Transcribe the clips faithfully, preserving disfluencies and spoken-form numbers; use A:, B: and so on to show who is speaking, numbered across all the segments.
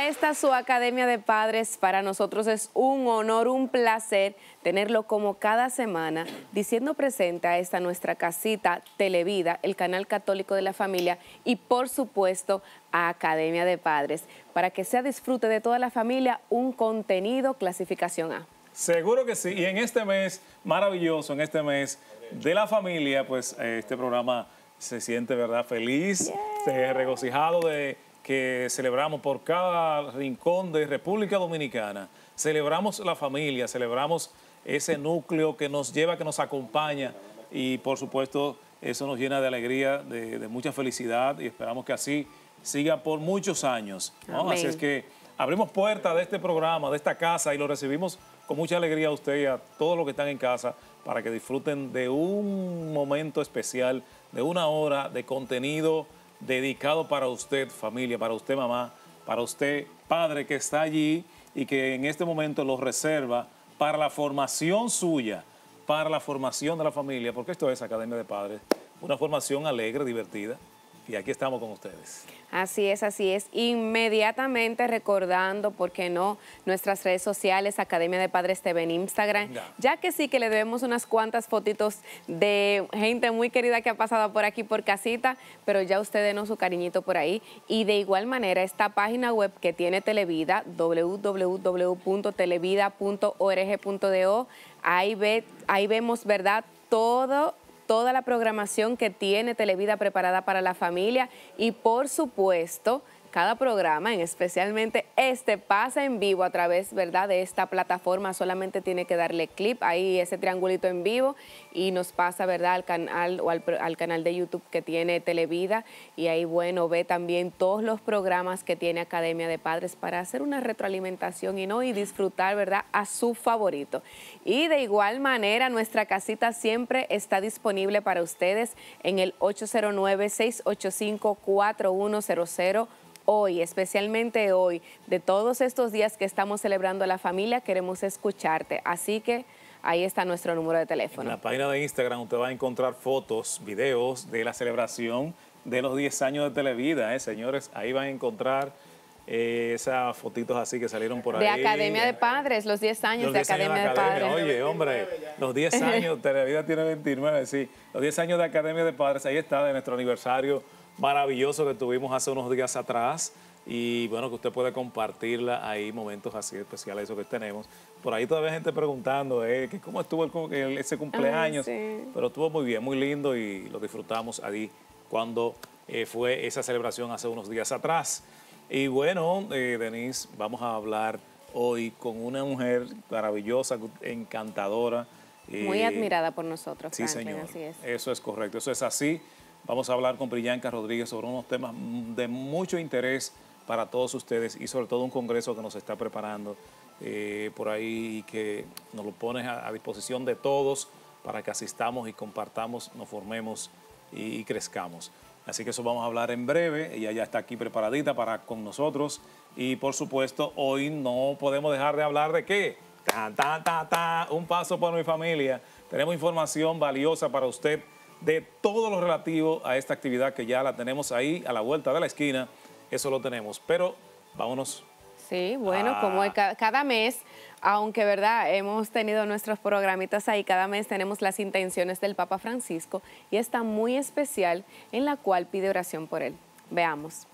A: a esta su Academia de Padres. Para nosotros es un honor, un placer tenerlo como cada semana, diciendo presente a esta nuestra casita Televida, el canal católico de la familia y por supuesto a Academia de Padres, para que sea disfrute de toda la familia un contenido clasificación A.
B: Seguro que sí, y en este mes maravilloso, en este mes de la familia, pues este programa se siente, ¿verdad?, feliz, yeah. regocijado de que celebramos por cada rincón de República Dominicana. Celebramos la familia, celebramos ese núcleo que nos lleva, que nos acompaña y por supuesto eso nos llena de alegría, de, de mucha felicidad y esperamos que así siga por muchos años, ¿no? Así es que abrimos puertas de este programa, de esta casa y lo recibimos con mucha alegría a usted y a todos los que están en casa para que disfruten de un momento especial, de una hora de contenido dedicado para usted, familia, para usted, mamá, para usted, padre, que está allí y que en este momento lo reserva para la formación suya, para la formación de la familia, porque esto es Academia de Padres, una formación alegre, divertida. Y aquí estamos con ustedes.
A: Así es, así es. Inmediatamente recordando, ¿por qué no?, nuestras redes sociales, Academia de Padres T V en Instagram, ya. ya que sí que le debemos unas cuantas fotitos de gente muy querida que ha pasado por aquí por casita, pero ya usted denos su cariñito por ahí. Y de igual manera, esta página web que tiene Televida, w w w punto televida punto org punto do, ahí, ve, ahí vemos, ¿verdad?, todo toda la programación que tiene Televida preparada para la familia y por supuesto cada programa, en especialmente este, pasa en vivo a través, ¿verdad?, de esta plataforma. Solamente tiene que darle clic ahí, ese triangulito en vivo, y nos pasa, ¿verdad?, al canal o al, al canal de YouTube que tiene Televida. Y ahí, bueno, ve también todos los programas que tiene Academia de Padres para hacer una retroalimentación y no y disfrutar, ¿verdad?, a su favorito. Y de igual manera, nuestra casita siempre está disponible para ustedes en el ocho cero nueve, seis ocho cinco, cuatro uno cero cero. Hoy, especialmente hoy, de todos estos días que estamos celebrando a la familia, queremos escucharte. Así que ahí está nuestro número de teléfono.
B: En la página de Instagram usted va a encontrar fotos, videos de la celebración de los diez años de Televida, ¿eh, señores? Ahí van a encontrar eh, esas fotitos así que salieron por ahí.
A: De Academia de Padres, los diez años
B: los
A: de
B: diez
A: Academia
B: años de,
A: de
B: Academia.
A: Padres.
B: Oye, hombre, los diez años, Televida tiene veintinueve, sí. Los diez años de Academia de Padres, ahí está, de nuestro aniversario maravilloso que tuvimos hace unos días atrás y bueno, que usted puede compartirla ahí, momentos así especiales esos que tenemos. Por ahí todavía hay gente preguntando eh, que cómo estuvo el, el, ese cumpleaños, Ay, sí. pero estuvo muy bien, muy lindo y lo disfrutamos ahí cuando eh, fue esa celebración hace unos días atrás. Y bueno, eh, Denise, vamos a hablar hoy con una mujer maravillosa, encantadora.
A: Muy eh, admirada por nosotros,
B: sí,
A: Franklin,
B: señor,
A: así es.
B: Eso es correcto, eso es así. Vamos a hablar con Priyanka Rodríguez sobre unos temas de mucho interés para todos ustedes y sobre todo un congreso que nos está preparando eh, por ahí y que nos lo pone a, a disposición de todos para que asistamos y compartamos, nos formemos y, y crezcamos. Así que eso vamos a hablar en breve. Ella ya está aquí preparadita para con nosotros y por supuesto hoy no podemos dejar de hablar de qué. Ta, ta, ta, ta, un paso por mi familia. Tenemos información valiosa para usted de todo lo relativo a esta actividad que ya la tenemos ahí a la vuelta de la esquina, eso lo tenemos, pero vámonos.
A: Sí, bueno, a... como cada, cada mes, aunque verdad hemos tenido nuestros programitas ahí, cada mes tenemos las intenciones del Papa Francisco y esta muy especial en la cual pide oración por él. Veamos.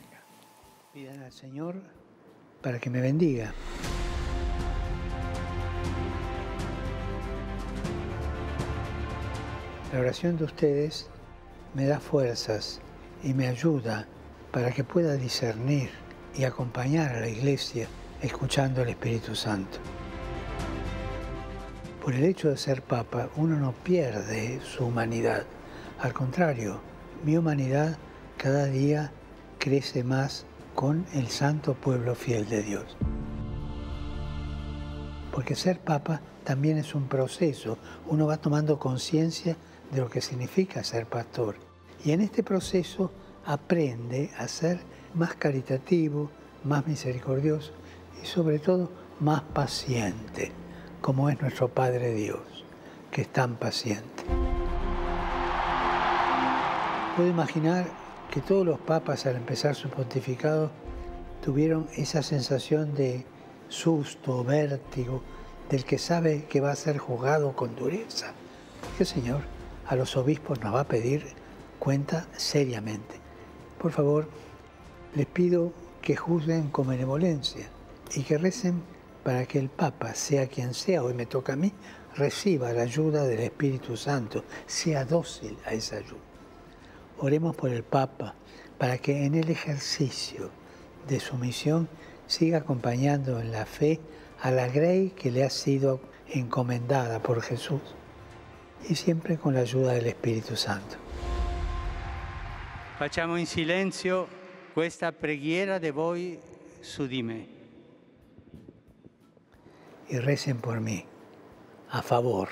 C: Pidan al Señor para que me bendiga. La oración de ustedes me da fuerzas y me ayuda para que pueda discernir y acompañar a la Iglesia escuchando al Espíritu Santo. Por el hecho de ser Papa, uno no pierde su humanidad. Al contrario, mi humanidad cada día crece más con el santo pueblo fiel de Dios. Porque ser Papa también es un proceso. Uno va tomando conciencia de lo que significa ser pastor. Y en este proceso aprende a ser más caritativo, más misericordioso y sobre todo más paciente, como es nuestro Padre Dios, que es tan paciente. Puedo imaginar que todos los papas al empezar su pontificado tuvieron esa sensación de susto, vértigo, del que sabe que va a ser juzgado con dureza. Porque el Señor a los obispos nos va a pedir cuenta seriamente. Por favor, les pido que juzguen con benevolencia y que recen para que el Papa, sea quien sea, hoy me toca a mí, reciba la ayuda del Espíritu Santo, sea dócil a esa ayuda. Oremos por el Papa, para que en el ejercicio de su misión siga acompañando en la fe a la grey que le ha sido encomendada por Jesús, y siempre con la ayuda del Espíritu Santo.
D: Facciamo in silenzio questa preghiera de voi su di me.
C: Y recen por mí, a favor.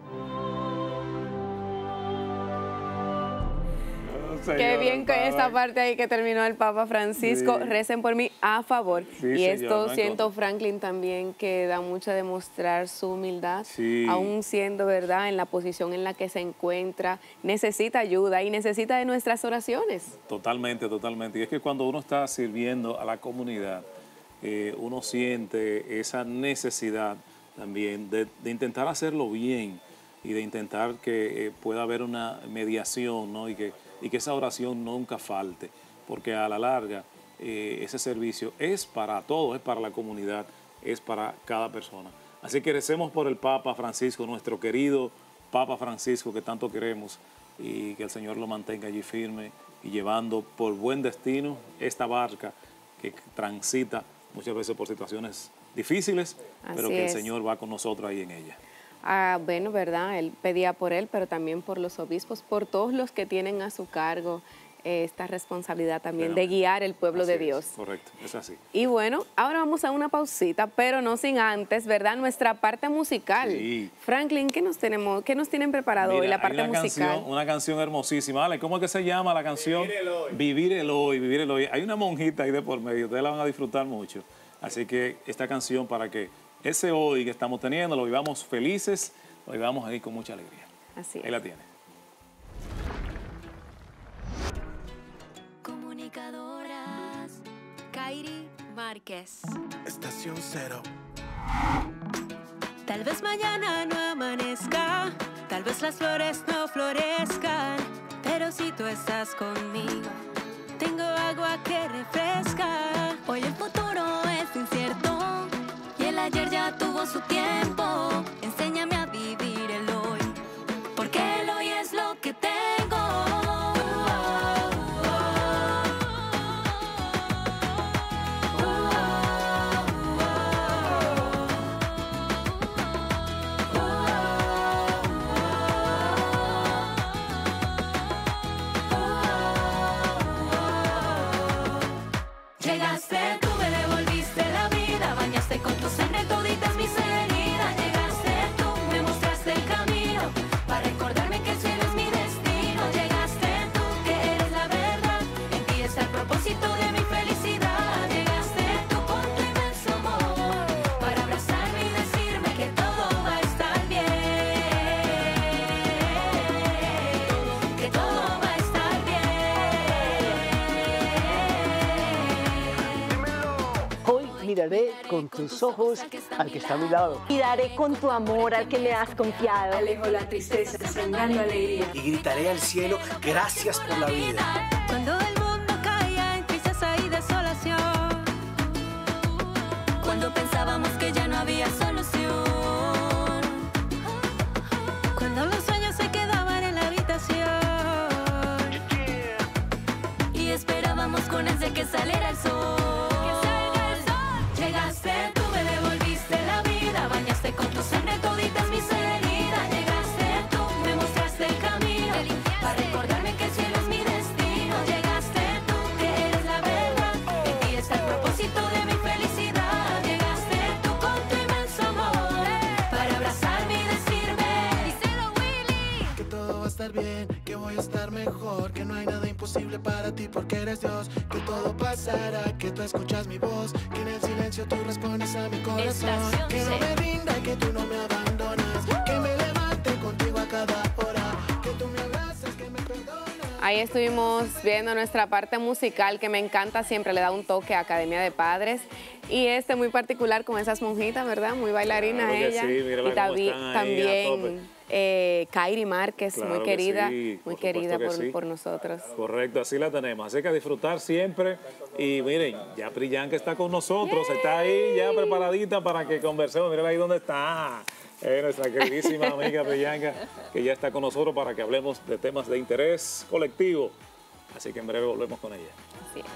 A: Señor, qué bien con esa parte ahí que terminó el Papa Francisco. Sí. Recen por mí a favor. Sí, y señor, esto no siento, Franklin, también que da mucho a demostrar su humildad, sí. aún siendo, ¿verdad?, en la posición en la que se encuentra. Necesita ayuda y necesita de nuestras oraciones.
B: Totalmente, totalmente. Y es que cuando uno está sirviendo a la comunidad, eh, uno siente esa necesidad también de, de intentar hacerlo bien y de intentar que eh, pueda haber una mediación, ¿no? y que y que esa oración nunca falte, porque a la larga eh, ese servicio es para todos, es para la comunidad, es para cada persona. Así que recemos por el Papa Francisco, nuestro querido Papa Francisco que tanto queremos, y que el Señor lo mantenga allí firme y llevando por buen destino esta barca que transita muchas veces por situaciones difíciles, Así pero que es. el Señor va con nosotros ahí en ella.
A: Ah, bueno, ¿verdad? Él pedía por él, pero también por los obispos, por todos los que tienen a su cargo eh, esta responsabilidad también de guiar el pueblo de Dios.
B: Es, correcto, es así.
A: Y bueno, ahora vamos a una pausita, pero no sin antes, ¿verdad? Nuestra parte musical.
B: Sí.
A: Franklin, ¿qué nos tenemos, qué nos tienen preparado
B: Mira,
A: hoy, la parte
B: hay una
A: musical?
B: Canción, una canción hermosísima. Ale, ¿cómo es que se llama la canción?
E: Vivir el hoy.
B: Vivir el hoy, vivir el hoy. Hay una monjita ahí de por medio, ustedes la van a disfrutar mucho. Así que esta canción para que ese hoy que estamos teniendo lo vivamos felices, lo vivamos ahí con mucha alegría.
A: Así es.
B: Ahí la tiene.
F: Comunicadoras, Kairi Márquez.
E: Estación Cero.
F: Tal vez mañana no amanezca, tal vez las flores no florezcan, pero si tú estás conmigo, tengo agua que refresca. Hoy el futuro es incierto y el ayer ya tuvo su tiempo. Enséñame a vivir el hoy, porque el hoy es lo que tengo. Llegaste, tú me devolviste la vida, bañaste con tu sangre toditas mis heridas. Llegaste tú, me mostraste el camino, para recordarme que el cielo es mi destino. Llegaste tú, que eres la verdad, en ti está el propósito de mi felicidad. Llegaste tú con tu inmenso amor, para abrazarme y decirme que todo va a estar bien, que todo va a estar bien.
G: Hoy miraré con tus ojos al que está a mi lado.
H: Y daré con tu amor al que me has confiado.
I: Alejo la tristeza, sembrando alegría.
E: Y gritaré al cielo, gracias por la vida.
F: Cuando el mundo caía en tristeza y desolación, cuando pensábamos que ya no había solución, cuando los sueños se quedaban en la habitación y esperábamos con ansia que saliera el sol. Llegaste, tú me devolviste la vida, bañaste con tu sangre toditas mis heridas. Llegaste tú, me mostraste el camino, para recordarme que el cielo es mi destino. Llegaste tú, que eres la verdad, en ti está el propósito de mi felicidad. Llegaste tú con tu inmenso amor, para abrazarme y decirme, díselo Willy,
E: Que todo va a estar bien, que voy a estar mejor, que no hay nada imposible para ti porque eres Dios. Que todo pasará, que tú escuchas mi voz, que en el silencio tú respondes a mi corazón.
F: Estación
E: Que no
F: C.
E: me rinda, que tú no me abandonas, que me levante contigo a cada hora, que tú me abrazas, que me perdonas.
A: ahí estuvimos viendo nuestra parte musical, que me encanta, siempre le da un toque a Academia de Padres. Y este muy particular con esas monjitas, ¿verdad? Muy bailarina
B: Claro que
A: ella.
B: sí, mírala
A: y
B: cómo
A: tabi-
B: están ahí a
A: también eh, Kairi Márquez,
B: Claro
A: muy
B: que
A: querida,
B: sí,
A: muy
B: por supuesto
A: querida
B: que
A: por,
B: sí.
A: por nosotros.
B: Correcto, así la tenemos. Así que a disfrutar siempre. Y miren, ya Priyanka está con nosotros,
A: Yay.
B: está ahí ya preparadita para que conversemos. Miren ahí donde está. Eh, nuestra queridísima amiga Priyanka, que ya está con nosotros para que hablemos de temas de interés colectivo. Así que en breve volvemos con ella.
A: Así es.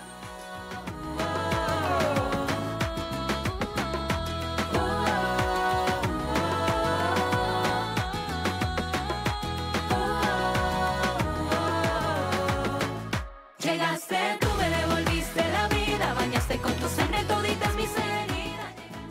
F: Llegaste tú, me devolviste la vida, bañaste con tu sangre toditas mis heridas.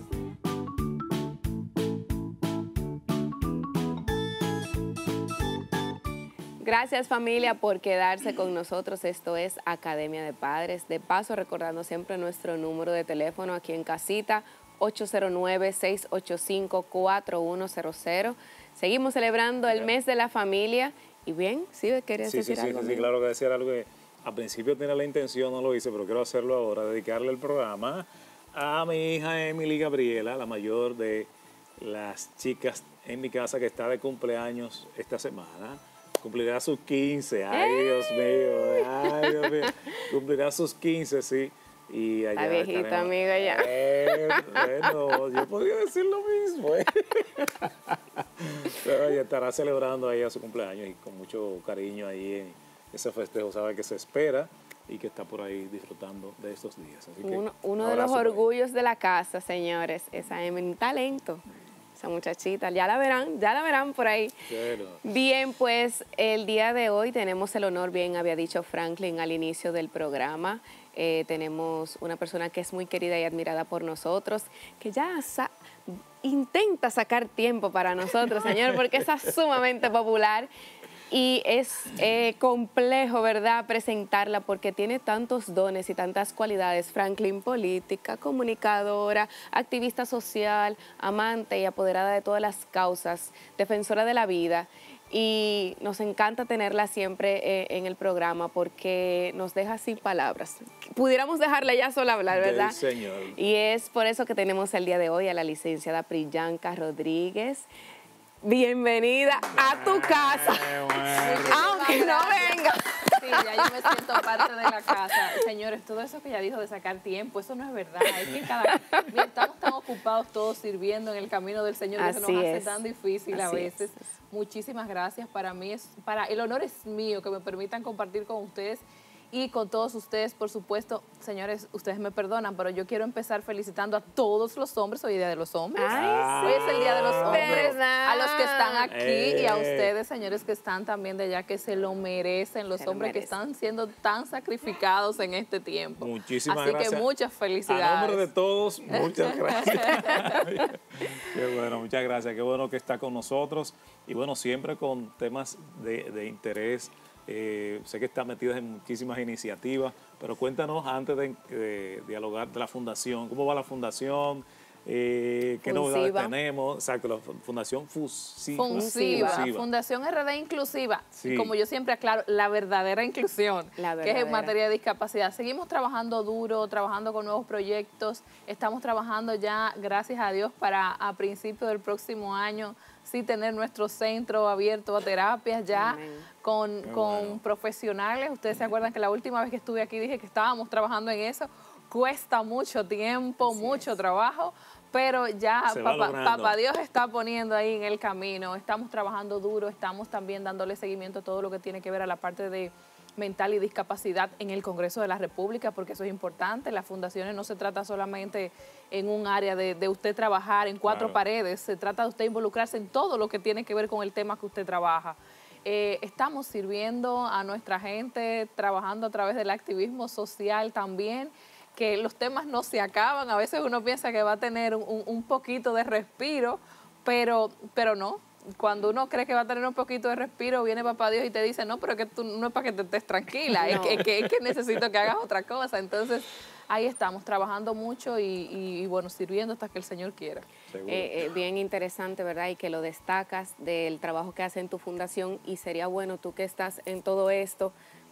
A: Gracias familia por quedarse con nosotros. Esto es Academia de Padres. De paso, recordando siempre nuestro número de teléfono aquí en casita, ocho cero nueve, seis ocho cinco, cuatro uno cero cero. Seguimos celebrando el mes de la familia. Y bien, ¿sí querías
B: Sí, sí,
A: decir
B: sí,
A: algo?
B: sí,
A: amigo?
B: claro que decir algo que al principio tenía la intención, no lo hice, pero quiero hacerlo ahora, dedicarle el programa a mi hija Emily Gabriela, la mayor de las chicas en mi casa que está de cumpleaños esta semana. Cumplirá sus quince, ay Dios mío, ay Dios mío, cumplirá sus quince, sí. Y allá
A: La viejita,
B: estaremos-
A: amiga, ya.
B: Eh, bueno, yo podría decir lo mismo, ¿eh? Pero ella estará celebrando ahí a su cumpleaños y con mucho cariño ahí en ese festejo, sabe que se espera y que está por ahí disfrutando de estos días. Así que,
A: Uno, uno
B: un
A: de los
B: abrazo para ella.
A: orgullos de la casa, señores, esa Emily, un talento, esa muchachita, ya la verán, ya la verán por ahí.
B: Bueno.
A: Bien, pues el día de hoy tenemos el honor, bien había dicho Franklin al inicio del programa, eh, tenemos una persona que es muy querida y admirada por nosotros, que ya sa- intenta sacar tiempo para nosotros, señor, porque es sumamente popular. Y es eh, complejo, ¿verdad?, presentarla porque tiene tantos dones y tantas cualidades. Franklin, política, comunicadora, activista social, amante y apoderada de todas las causas, defensora de la vida. Y nos encanta tenerla siempre eh, en el programa porque nos deja sin palabras. Pudiéramos dejarla ya sola hablar, ¿verdad?
B: Del Señor.
A: Y es por eso que tenemos el día de hoy a la licenciada Priyanka Rodríguez. Bienvenida a tu casa, aunque no venga.
J: Sí, ya yo me siento parte de la casa. Señores, todo eso que ella dijo de sacar tiempo, eso no es verdad. Es que cada, mira, estamos tan ocupados todos sirviendo en el camino del Señor que se nos
A: Así
J: hace
A: es.
J: tan difícil a
A: Así
J: veces. Muchísimas gracias. Para mí es, para el honor es mío que me permitan compartir con ustedes y con todos ustedes, por supuesto. Señores, ustedes me perdonan, pero yo quiero empezar felicitando a todos los hombres. Hoy es Día de los Hombres.
A: Ay,
J: Hoy es el Día de los Hombres.
A: ¿verdad?
J: A los que están aquí y a
B: Eh.
J: ustedes, señores, que están también de allá, que se lo merecen, los
A: Se lo
J: hombres que
A: merecen.
J: están siendo tan sacrificados en este tiempo.
B: Muchísimas
J: Así
B: gracias.
J: que muchas
B: A
J: felicidades.
B: nombre de todos, muchas gracias. Qué bueno, muchas gracias. Qué bueno que está con nosotros. Y bueno, siempre con temas de, de interés. Eh, sé que está metida en muchísimas iniciativas, pero cuéntanos antes de, de dialogar de la fundación. ¿Cómo va la fundación? Eh, ¿Qué
A: Funsiva.
B: novedades tenemos? Exacto, la Fundación Fusiva.
J: Funsiva,
B: Fusiva.
J: Fundación R D Inclusiva.
B: Sí.
J: Y como yo siempre aclaro, la verdadera inclusión,
A: La
J: que es en
A: verdadera.
J: materia de discapacidad. Seguimos trabajando duro, trabajando con nuevos proyectos. Estamos trabajando ya, gracias a Dios, para a principios del próximo año sí tener nuestro centro abierto a terapias ya
A: Amén.
J: con,
B: Qué
J: con
B: bueno.
J: profesionales. Ustedes se acuerdan que la última vez que estuve aquí dije que estábamos trabajando en eso. Cuesta mucho tiempo, mucho trabajo, pero ya
B: Se va
J: papá,
B: logrando.
J: papá Dios está poniendo ahí en el camino. Estamos trabajando duro, estamos también dándole seguimiento a todo lo que tiene que ver a la parte de mental y discapacidad en el Congreso de la República, porque eso es importante. Las fundaciones no se trata solamente en un área de, de usted trabajar en cuatro
B: Claro.
J: paredes, se trata de usted involucrarse en todo lo que tiene que ver con el tema que usted trabaja. Eh, estamos sirviendo a nuestra gente, trabajando a través del activismo social también, que los temas no se acaban. A veces uno piensa que va a tener un, un- un poquito de respiro, pero, pero no. Cuando uno cree que va a tener un poquito de respiro, viene papá Dios y te dice, no, pero es que tú no es para que te estés tranquila, es,
A: No.
J: que, es, que, es que necesito que hagas otra cosa. Entonces, ahí estamos, trabajando mucho y, y- y, bueno, sirviendo hasta que el Señor quiera.
B: Seguro.
A: Eh, eh, bien interesante, ¿verdad? Y que lo destacas del trabajo que hace en tu fundación y sería bueno tú que estás en todo esto,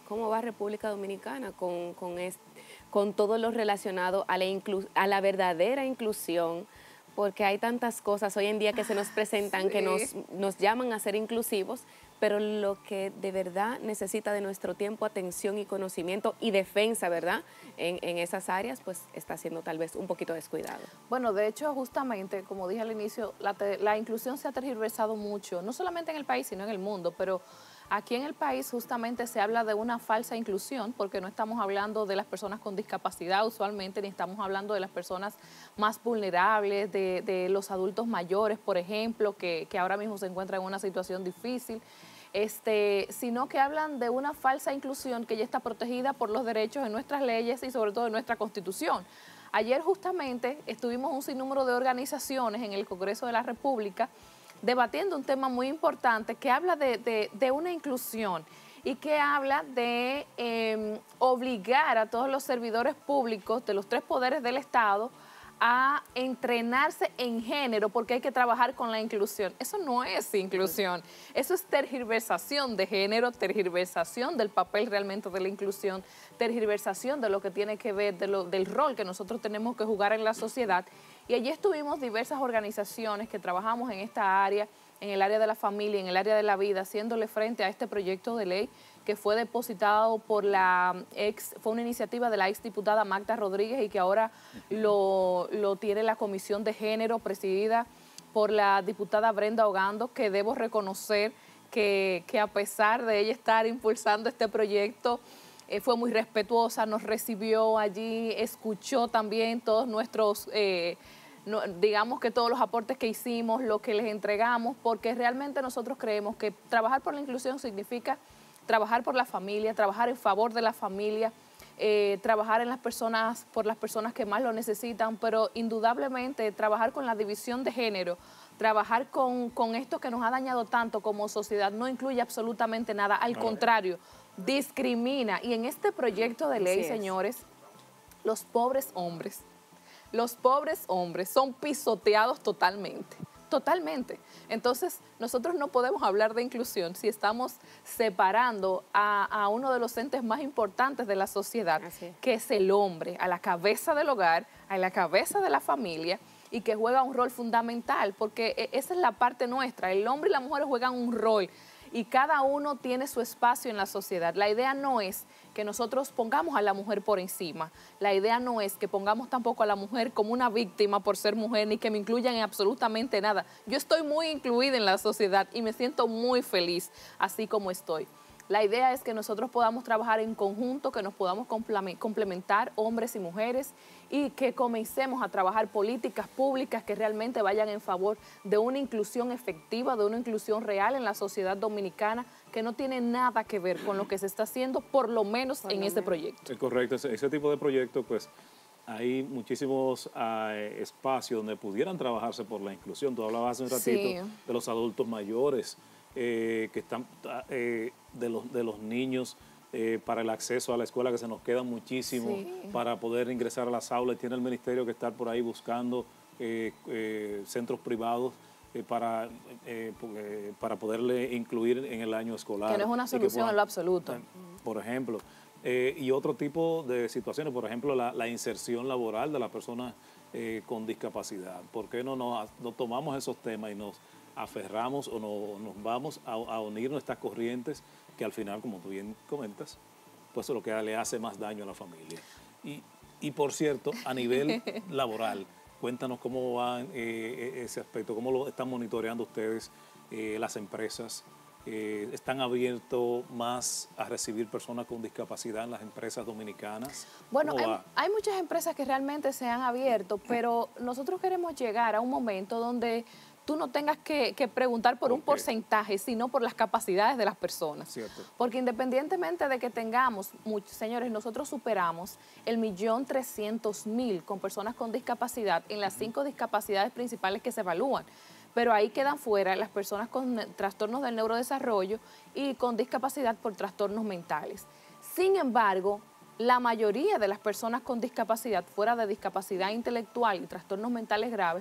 A: cómo va República Dominicana con, con, este, con todo lo relacionado a la, inclu, a la verdadera inclusión, porque hay tantas cosas hoy en día que se nos presentan, sí. que nos, nos llaman a ser inclusivos, pero lo que de verdad necesita de nuestro tiempo, atención y conocimiento y defensa, ¿verdad?, en, en esas áreas, pues está siendo tal vez un poquito descuidado.
J: Bueno, de hecho, justamente, como dije al inicio, la, la inclusión se ha tergiversado mucho, no solamente en el país, sino en el mundo, pero aquí en el país justamente se habla de una falsa inclusión, porque no estamos hablando de las personas con discapacidad usualmente, ni estamos hablando de las personas más vulnerables, de, de los adultos mayores, por ejemplo, que, que ahora mismo se encuentran en una situación difícil, este, sino que hablan de una falsa inclusión que ya está protegida por los derechos en nuestras leyes y sobre todo en nuestra Constitución. Ayer justamente estuvimos un sinnúmero de organizaciones en el Congreso de la República debatiendo un tema muy importante que habla de, de, de una inclusión y que habla de eh, obligar a todos los servidores públicos de los tres poderes del Estado a entrenarse en género porque hay que trabajar con la inclusión. Eso no es inclusión, eso es tergiversación de género, tergiversación del papel realmente de la inclusión, tergiversación de lo que tiene que ver, de lo, del rol que nosotros tenemos que jugar en la sociedad. Y allí estuvimos diversas organizaciones que trabajamos en esta área, en el área de la familia, en el área de la vida, haciéndole frente a este proyecto de ley que fue depositado por la ex, fue una iniciativa de la ex diputada Magda Rodríguez y que ahora lo, lo tiene la Comisión de Género presidida por la diputada Brenda Ogando, que debo reconocer que, que a pesar de ella estar impulsando este proyecto, eh, fue muy respetuosa, nos recibió allí, escuchó también todos nuestros... Eh, No, digamos que todos los aportes que hicimos, lo que les entregamos, porque realmente nosotros creemos que trabajar por la inclusión significa trabajar por la familia, trabajar en favor de la familia, eh, trabajar en las personas, por las personas que más lo necesitan, pero indudablemente trabajar con la división de género, trabajar con, con esto que nos ha dañado tanto como sociedad, no incluye absolutamente nada, al contrario, discrimina. Y en este proyecto de ley, señores, los pobres hombres, los pobres hombres son pisoteados totalmente, totalmente. Entonces, nosotros no podemos hablar de inclusión si estamos separando a, a uno de los entes más importantes de la sociedad, que es el hombre, a la cabeza del hogar, a la cabeza de la familia, y que juega un rol fundamental, porque esa es la parte nuestra. El hombre y la mujer juegan un rol y cada uno tiene su espacio en la sociedad. La idea no es que nosotros pongamos a la mujer por encima. La idea no es que pongamos tampoco a la mujer como una víctima por ser mujer, ni que me incluyan en absolutamente nada. Yo estoy muy incluida en la sociedad y me siento muy feliz así como estoy. La idea es que nosotros podamos trabajar en conjunto, que nos podamos complementar hombres y mujeres y que comencemos a trabajar políticas públicas que realmente vayan en favor de una inclusión efectiva, de una inclusión real en la sociedad dominicana, que no tiene nada que ver con lo que se está haciendo, por lo menos por en lo este menos. proyecto.
B: Es correcto, ese, ese tipo de proyectos, pues hay muchísimos uh, espacios donde pudieran trabajarse por la inclusión. Tú hablabas hace un ratito sí. de los adultos mayores, eh, que están eh, de, los, de los niños eh, para el acceso a la escuela, que se nos queda muchísimo sí. para poder ingresar a las aulas. Tiene el ministerio que estar por ahí buscando eh, eh, centros privados eh, para, eh, para poderle incluir en el año escolar.
J: Que no es una solución puedan, en lo absoluto.
B: Por ejemplo. Eh, y otro tipo de situaciones, por ejemplo, la, la inserción laboral de las personas eh, con discapacidad. ¿Por qué no nos no tomamos esos temas y nos aferramos o no, nos vamos a, a unir nuestras corrientes, que al final, como tú bien comentas, pues es lo que le hace más daño a la familia? Y, y por cierto, a nivel laboral, cuéntanos cómo va eh, ese aspecto, cómo lo están monitoreando ustedes, eh, las empresas. Eh, ¿Están abiertos más a recibir personas con discapacidad en las empresas dominicanas?
J: Bueno, hay, hay muchas empresas que realmente se han abierto, pero nosotros queremos llegar a un momento donde tú no tengas que, que preguntar por okay. un porcentaje, sino por las capacidades de las personas.
B: Cierto.
J: Porque independientemente de que tengamos, muchos, señores, nosotros superamos el millón trescientos mil con personas con discapacidad en las cinco discapacidades principales que se evalúan. Pero ahí quedan fuera las personas con trastornos del neurodesarrollo y con discapacidad por trastornos mentales. Sin embargo, la mayoría de las personas con discapacidad, fuera de discapacidad intelectual y trastornos mentales graves,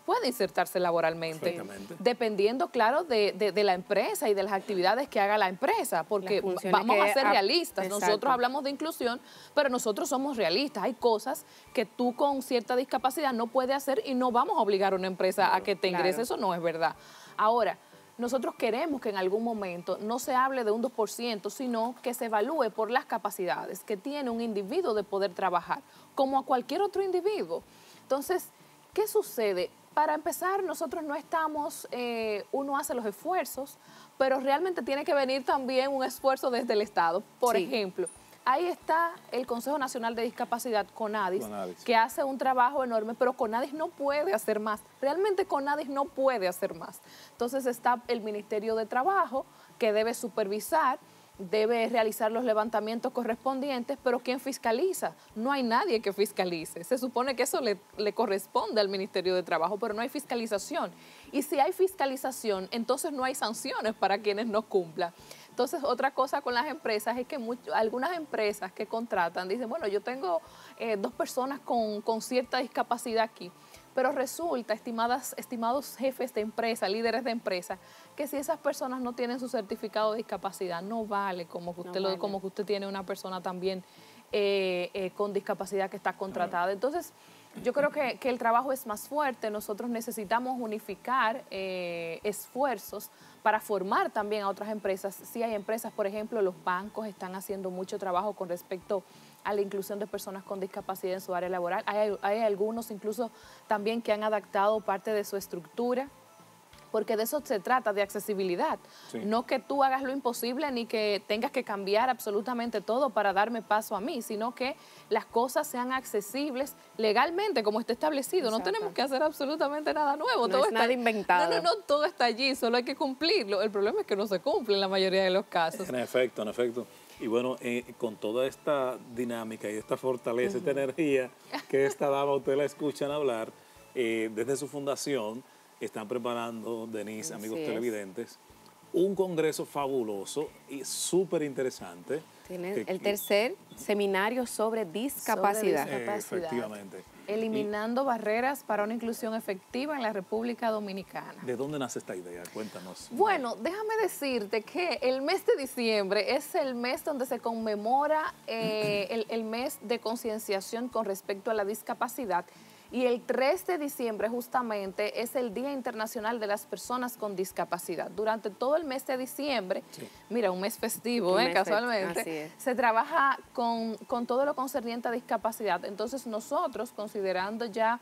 J: puede insertarse laboralmente, dependiendo, claro, de, de, de la empresa y de las actividades que haga la empresa, porque vamos a ser realistas. Exacto. Nosotros hablamos de inclusión, pero nosotros somos realistas. Hay cosas que tú con cierta discapacidad no puedes hacer y no vamos a obligar a una empresa claro, a que te ingrese, claro. Eso no es verdad. Ahora, nosotros queremos que en algún momento no se hable de un dos por ciento, sino que se evalúe por las capacidades que tiene un individuo de poder trabajar, como a cualquier otro individuo. Entonces, ¿qué sucede? Para empezar, nosotros no estamos, eh, uno hace los esfuerzos, pero realmente tiene que venir también un esfuerzo desde el Estado. Por sí. ejemplo, ahí está el Consejo Nacional de Discapacidad, CONADIS, CONADIS, que hace un trabajo enorme, pero CONADIS no puede hacer más. Realmente CONADIS no puede hacer más. Entonces está el Ministerio de Trabajo, que debe supervisar, debe realizar los levantamientos correspondientes, pero ¿quién fiscaliza? No hay nadie que fiscalice. Se supone que eso le, le corresponde al Ministerio de Trabajo, pero no hay fiscalización. Y si hay fiscalización, entonces no hay sanciones para quienes no cumplan. Entonces, otra cosa con las empresas es que mucho, algunas empresas que contratan dicen, bueno, yo tengo eh, dos personas con, con cierta discapacidad aquí, pero resulta, estimadas, estimados jefes de empresa, líderes de empresa, que si esas personas no tienen su certificado de discapacidad, no vale como que usted, no vale. Lo, como que usted tiene una persona también eh, eh, con discapacidad que está contratada. Entonces, yo creo que, que el trabajo es más fuerte. Nosotros necesitamos unificar eh, esfuerzos para formar también a otras empresas. Sí hay empresas, por ejemplo, los bancos están haciendo mucho trabajo con respecto a la inclusión de personas con discapacidad en su área laboral. Hay, hay algunos incluso también que han adaptado parte de su estructura, porque de eso se trata, de accesibilidad. Sí. No que tú hagas lo imposible ni que tengas que cambiar absolutamente todo para darme paso a mí, sino que las cosas sean accesibles legalmente, como está establecido. Exacto. No tenemos que hacer absolutamente nada nuevo.
A: No
J: todo
A: es
J: está,
A: nada inventado.
J: No, no, no, todo está allí, solo hay que cumplirlo. El problema es que no se cumple en la mayoría de los casos.
B: En efecto, en efecto. Y bueno, eh, con toda esta dinámica y esta fortaleza, uh-huh. esta energía que esta dama usted la escuchan hablar, eh, desde su fundación, están preparando, Denise, amigos sí televidentes, un congreso fabuloso y súper interesante.
A: Tiene el tercer seminario sobre discapacidad.
J: Sobre discapacidad.
B: Eh, efectivamente.
J: Eliminando y, barreras para una inclusión efectiva en la República Dominicana.
B: ¿De dónde nace esta idea? Cuéntanos.
J: Bueno, déjame decirte que el mes de diciembre es el mes donde se conmemora eh, el, el mes de concienciación con respecto a la discapacidad. Y el tres de diciembre justamente es el Día Internacional de las Personas con Discapacidad. Durante todo el mes de diciembre, sí. mira, un mes festivo, un ¿eh? mes casualmente, así es. Se trabaja con, con todo lo concerniente a discapacidad. Entonces nosotros, considerando ya,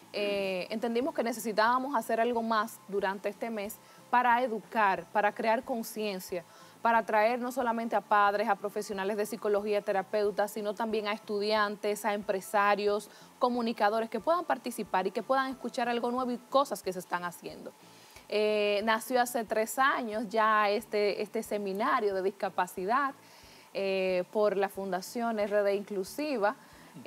J: eh, entendimos que necesitábamos hacer algo más durante este mes para educar, para crear conciencia, para atraer no solamente a padres, a profesionales de psicología, terapeutas, sino también a estudiantes, a empresarios, comunicadores que puedan participar y que puedan escuchar algo nuevo y cosas que se están haciendo. Eh, nació hace tres años ya este, este seminario de discapacidad eh, por la Fundación R D Inclusiva. Uh-huh.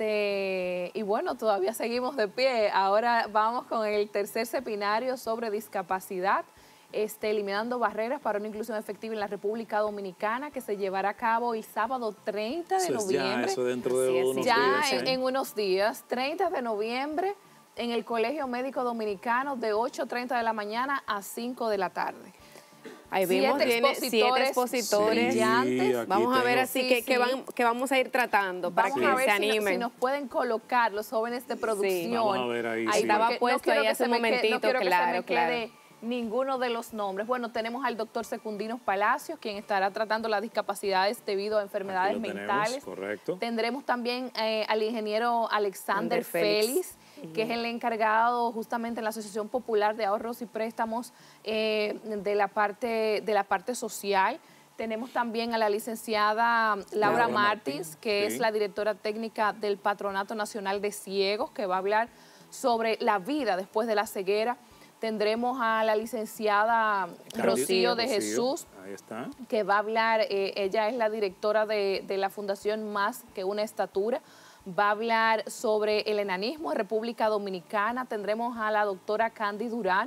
J: este, y bueno, todavía seguimos de pie. Ahora vamos con el tercer seminario sobre discapacidad. Este, eliminando barreras para una inclusión efectiva en la República Dominicana, que se llevará a cabo el sábado treinta de noviembre.
B: Ya, eso dentro de
J: es,
B: unos
J: ya
B: días.
J: En, en unos días, treinta de noviembre, en el Colegio Médico Dominicano, de ocho treinta de la mañana a cinco de la tarde.
A: Ahí vimos, siete tiene expositores, siete expositores
B: sí,
A: brillantes. Vamos a ver así
J: sí,
A: que,
J: sí.
A: que, van, que vamos a ir tratando para
J: vamos
A: que
J: a ver
A: se
J: si
A: animen.
J: No, si nos pueden colocar los jóvenes de producción.
A: Sí.
B: Vamos a ver ahí.
A: Ahí
B: sí.
A: estaba
J: no
A: puesto ahí hace un momentito,
J: que, no
A: claro,
J: que se me
A: claro.
J: Quede ninguno de los nombres. Bueno, tenemos al doctor Secundino Palacios, quien estará tratando las discapacidades debido a enfermedades mentales.
B: Tenemos, correcto.
J: Tendremos también eh, al ingeniero Alexander Félix, Félix uh-huh. que es el encargado justamente en la Asociación Popular de Ahorros y Préstamos eh, de, la parte, de la parte social. Tenemos también a la licenciada Laura, Laura Martins, Martín, que sí. es la directora técnica del Patronato Nacional de Ciegos, que va a hablar sobre la vida después de la ceguera. Tendremos a la licenciada Rocío de Jesús,
B: ahí está.
J: que va a hablar, eh, ella es la directora de, de la Fundación Más que una Estatura, va a hablar sobre el enanismo en República Dominicana. Tendremos a la doctora Candy Durán,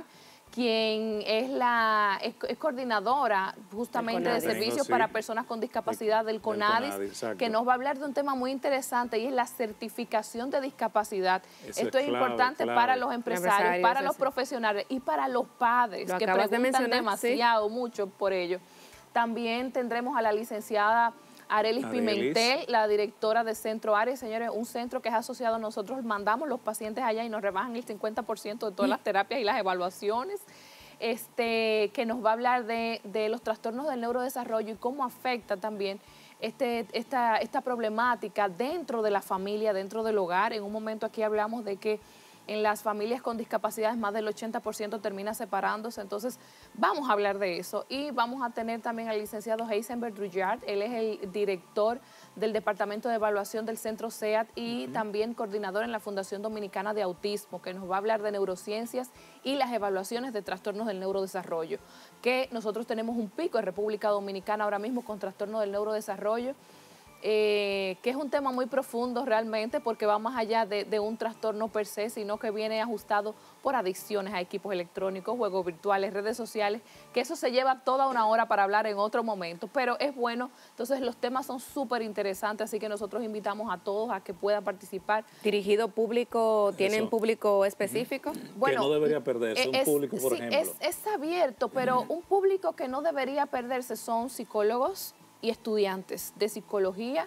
J: quien es la es, es coordinadora justamente de servicios
B: sí.
J: para personas con discapacidad del CONADIS,
B: del CONADIS,
J: que nos va a hablar de un tema muy interesante y es la certificación de discapacidad.
B: Eso
J: Esto es,
B: es clave,
J: importante
B: clave.
J: para los empresarios,
A: Empresarios,
J: para los
A: sí.
J: profesionales y para los padres
A: Lo
J: que
A: acabas de
J: preguntan
A: mencionar,
J: demasiado, mucho por ello. También tendremos a la licenciada Arelis
B: Arelis.
J: Pimentel, la directora de Centro Ares. Señores, un centro que es asociado a nosotros, mandamos los pacientes allá y nos rebajan el cincuenta por ciento de todas las terapias y las evaluaciones. Este, que nos va a hablar de, de los trastornos del neurodesarrollo y cómo afecta también este, esta, esta problemática dentro de la familia, dentro del hogar. En un momento aquí hablamos de que en las familias con discapacidades más del ochenta por ciento termina separándose, entonces vamos a hablar de eso. Y vamos a tener también al licenciado Heisenberg Druyard, él es el director del Departamento de Evaluación del Centro C E A T y uh-huh. también coordinador en la Fundación Dominicana de Autismo, que nos va a hablar de neurociencias y las evaluaciones de trastornos del neurodesarrollo, que nosotros tenemos un pico en República Dominicana ahora mismo con trastornos del neurodesarrollo, Eh, que es un tema muy profundo realmente porque va más allá de, de un trastorno per se, sino que viene ajustado por adicciones a equipos electrónicos, juegos virtuales, redes sociales, que eso se lleva toda una hora para hablar en otro momento, pero es bueno, entonces los temas son súper interesantes, así que nosotros invitamos a todos a que puedan participar.
A: ¿Dirigido público, tienen
B: Eso.
A: público específico?
B: Bueno, que no debería perderse, un
J: es,
B: público, por
J: sí,
B: ejemplo.
J: Es, es abierto, pero un público que no debería perderse son psicólogos y estudiantes de psicología,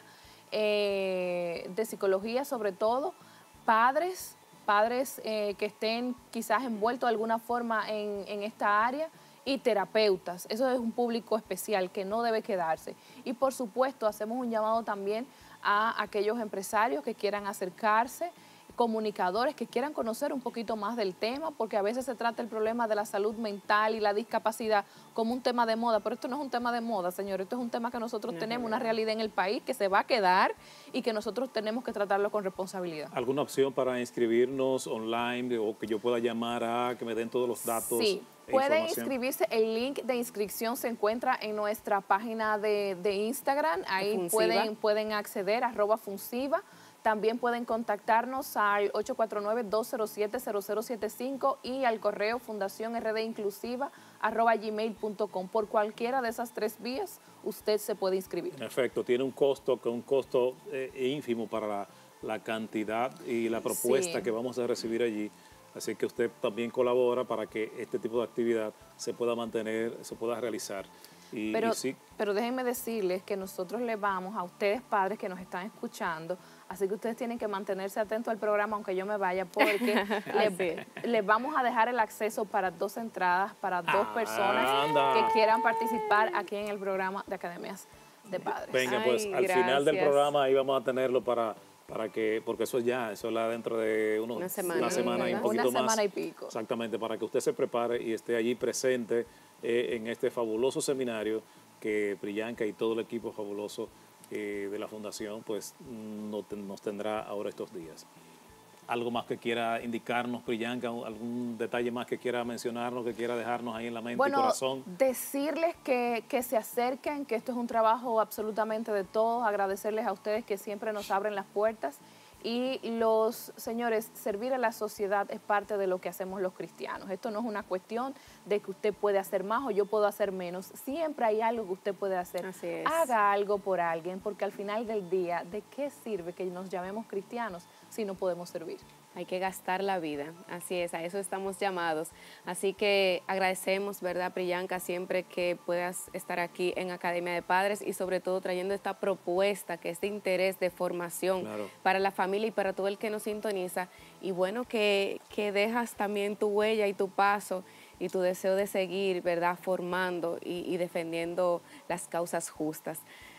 J: eh, de psicología sobre todo, padres, padres eh, que estén quizás envueltos de alguna forma en, en esta área y terapeutas. Eso es un público especial que no debe quedarse. Y por supuesto hacemos un llamado también a aquellos empresarios que quieran acercarse, comunicadores que quieran conocer un poquito más del tema, porque a veces se trata el problema de la salud mental y la discapacidad como un tema de moda, pero esto no es un tema de moda, señores, esto es un tema que nosotros tenemos, una realidad en el país que se va a quedar y que nosotros tenemos que tratarlo con responsabilidad.
B: ¿Alguna opción para inscribirnos online o que yo pueda llamar a que me den todos los datos?
J: Sí,
B: e
J: pueden
B: información?
J: inscribirse, el link de inscripción se encuentra en nuestra página de, de Instagram, ahí pueden, pueden acceder, arroba Funsiva. También pueden contactarnos al ocho cuatro nueve, dos cero siete, cero cero siete cinco y al correo fundación r d inclusiva arroba gmail punto com. Por cualquiera de esas tres vías, usted se puede inscribir.
B: En efecto, tiene un costo, que un costo eh, ínfimo para la, la cantidad y la propuesta
J: Sí.
B: que vamos a recibir allí. Así que usted también colabora para que este tipo de actividad se pueda mantener, se pueda realizar. Y,
J: Pero,
B: y sí,
J: pero déjenme decirles que nosotros le vamos a ustedes padres que nos están escuchando, así que ustedes tienen que mantenerse atentos al programa aunque yo me vaya, porque les, les vamos a dejar el acceso para dos entradas, para dos
B: Ah,
J: personas
B: anda.
J: que quieran participar aquí en el programa de Academias de Padres.
B: venga, pues
A: Ay,
B: al final del
A: gracias.
B: programa ahí vamos a tenerlo para, para que, porque eso ya, eso es la dentro de unos,
A: Una semana.
B: una semana y un
J: Una
B: poquito más.
J: semana y pico.
B: Exactamente, para que usted se prepare y esté allí presente eh, en este fabuloso seminario que Priyanka y todo el equipo fabuloso eh, de la Fundación pues no te, nos tendrá ahora estos días. ¿Algo más que quiera indicarnos, Priyanka? ¿Algún detalle más que quiera mencionarnos, que quiera dejarnos ahí en la mente
J: Bueno,
B: y corazón?
J: decirles que, que se acerquen, que esto es un trabajo absolutamente de todos, agradecerles a ustedes que siempre nos abren las puertas y los señores, servir a la sociedad es parte de lo que hacemos los cristianos. Esto no es una cuestión de que usted puede hacer más o yo puedo hacer menos. Siempre hay algo que usted puede hacer.
A: Así es.
J: Haga algo por alguien, porque al final del día, ¿de qué sirve que nos llamemos cristianos si no podemos servir?
A: Hay que gastar la vida, así es, a eso estamos llamados. Así que agradecemos, ¿verdad, Priyanka, siempre que puedas estar aquí en Academia de Padres y sobre todo trayendo esta propuesta, que es de interés, de formación
B: Claro.
A: para la familia y para todo el que nos sintoniza. Y bueno, que, que dejas también tu huella y tu paso y tu deseo de seguir, ¿verdad?, formando y, y defendiendo las causas justas.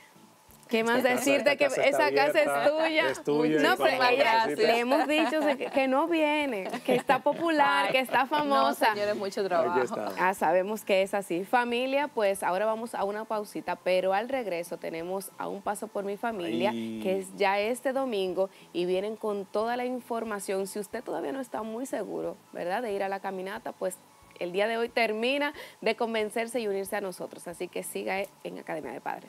A: ¿Qué más
B: Esta casa-
A: decirte?
B: esta
A: Que
B: casa está
A: esa casa es
B: abierta,
A: tuya.
B: es tuya,
A: No,
B: y
A: pero
B: cuando
A: ella,
B: necesites.
A: le hemos dicho que, que no viene, que está popular, que está
J: No,
A: famosa.
J: señores, mucho
B: Aquí
J: trabajo.
B: estamos.
A: Ah, sabemos que es así. Familia, pues ahora vamos a una pausita, pero al regreso tenemos a Un Paso por Mi Familia,
B: Ay.
A: que es ya este domingo y vienen con toda la información. Si usted todavía no está muy seguro, ¿verdad?, de ir a la caminata, pues el día de hoy termina de convencerse y unirse a nosotros. Así que siga en Academia de Padres.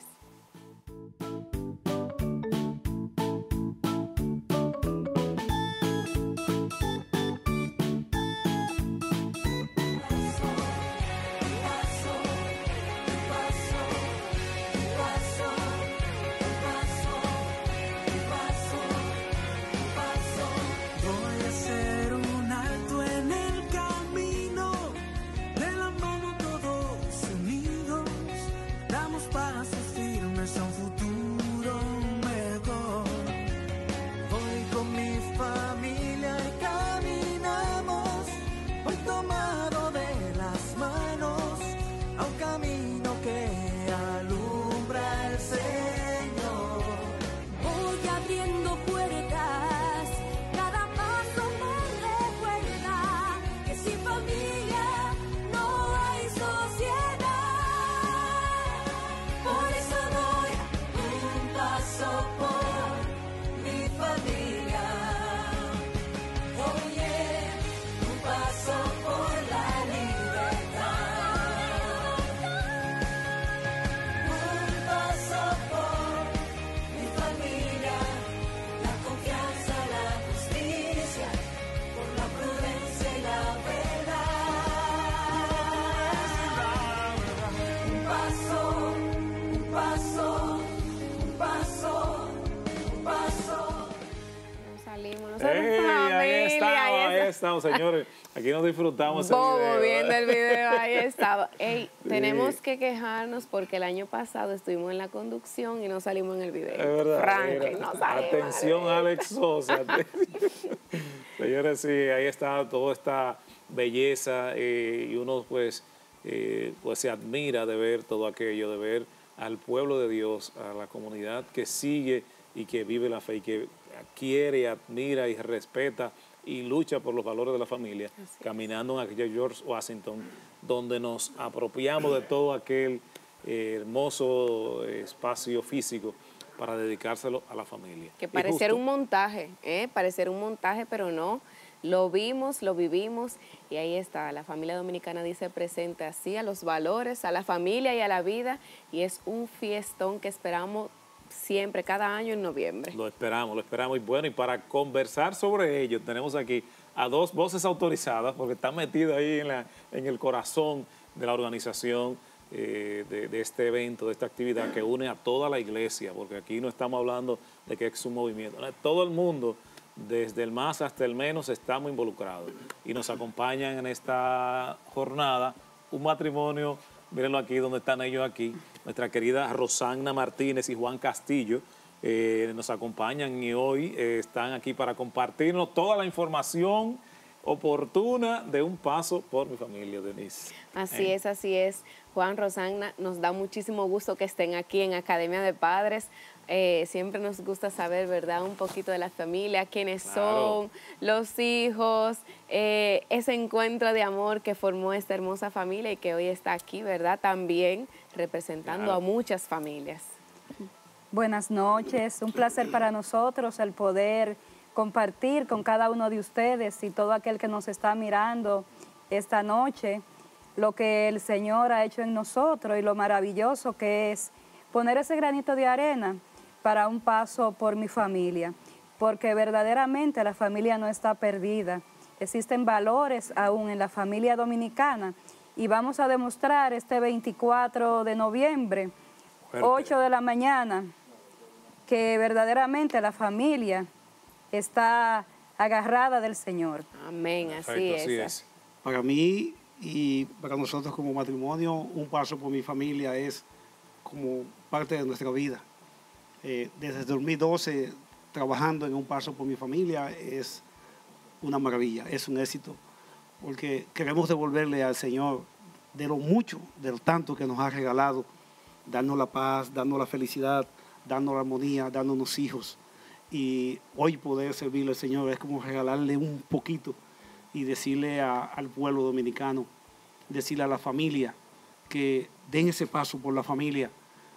A: nosotros
B: Ey,
A: familia.
B: ahí estamos,
A: ahí
B: ahí
A: está.
B: estamos, señores. Aquí nos disfrutamos ese
A: Bobo
B: video.
A: viendo el video, ahí estaba. Ey,
B: Sí.
A: tenemos que quejarnos porque el año pasado estuvimos en la conducción y no salimos en el video.
B: Es verdad.
A: Franklin,
B: mira.
A: no salimos.
B: Atención, Alex Sosa. Señores, sí, ahí está toda esta belleza eh, y uno pues, eh, pues se admira de ver todo aquello, de ver al pueblo de Dios, a la comunidad que sigue y que vive la fe y que quiere, admira y respeta y lucha por los valores de la familia, caminando en aquella George Washington, donde nos apropiamos de todo aquel eh, hermoso espacio físico para dedicárselo a la familia.
A: Que
B: Y
A: parecer
B: justo-
A: un montaje, ¿eh? Parecer un montaje, pero no. Lo vimos, lo vivimos y ahí está. La familia dominicana dice presente así a los valores, a la familia y a la vida. Y es un fiestón que esperamos siempre, cada año en noviembre.
B: Lo esperamos, lo esperamos. Y bueno, y para conversar sobre ello, tenemos aquí a dos voces autorizadas, porque están metidas ahí en, la, en el corazón de la organización eh, de, de este evento, de esta actividad que une a toda la iglesia, porque aquí no estamos hablando de que es un movimiento. No, todo el mundo, desde el más hasta el menos, estamos involucrados. Y nos acompañan en esta jornada un matrimonio, mírenlo aquí, donde están ellos aquí, nuestra querida Rosana Martínez y Juan Castillo, eh, nos acompañan y hoy eh, están aquí para compartirnos toda la información oportuna de Un Paso por Mi Familia, Denise.
A: Así
B: ¿Eh?
A: es, así es. Juan, Rosana, nos da muchísimo gusto que estén aquí en Academia de Padres. Eh, siempre nos gusta saber, ¿verdad?, un poquito de la familia, quiénes
B: Claro.
A: son, los hijos, eh, ese encuentro de amor que formó esta hermosa familia y que hoy está aquí, ¿verdad?, también representando
B: Claro.
A: a muchas familias.
K: Buenas noches, un placer para nosotros el poder compartir con cada uno de ustedes y todo aquel que nos está mirando esta noche lo que el Señor ha hecho en nosotros y lo maravilloso que es poner ese granito de arena para un paso por mi familia, porque verdaderamente la familia no está perdida, existen valores aún en la familia dominicana y vamos a demostrar este veinticuatro de noviembre,
B: Fuerte.
K: ocho de la mañana, que verdaderamente la familia está agarrada del Señor.
A: Amén, así
B: Perfecto,
A: es.
B: así es.
L: Para mí y para nosotros como matrimonio, Un Paso por Mi Familia es como parte de nuestra vida. Eh, desde dos mil doce, trabajando en Un Paso por Mi Familia, es una maravilla, es un éxito, porque queremos devolverle al Señor de lo mucho, de lo tanto que nos ha regalado, darnos la paz, darnos la felicidad, darnos la armonía, dándonos hijos. Y hoy poder servirle al Señor es como regalarle un poquito y decirle a, al pueblo dominicano, decirle a la familia que den ese paso por la familia.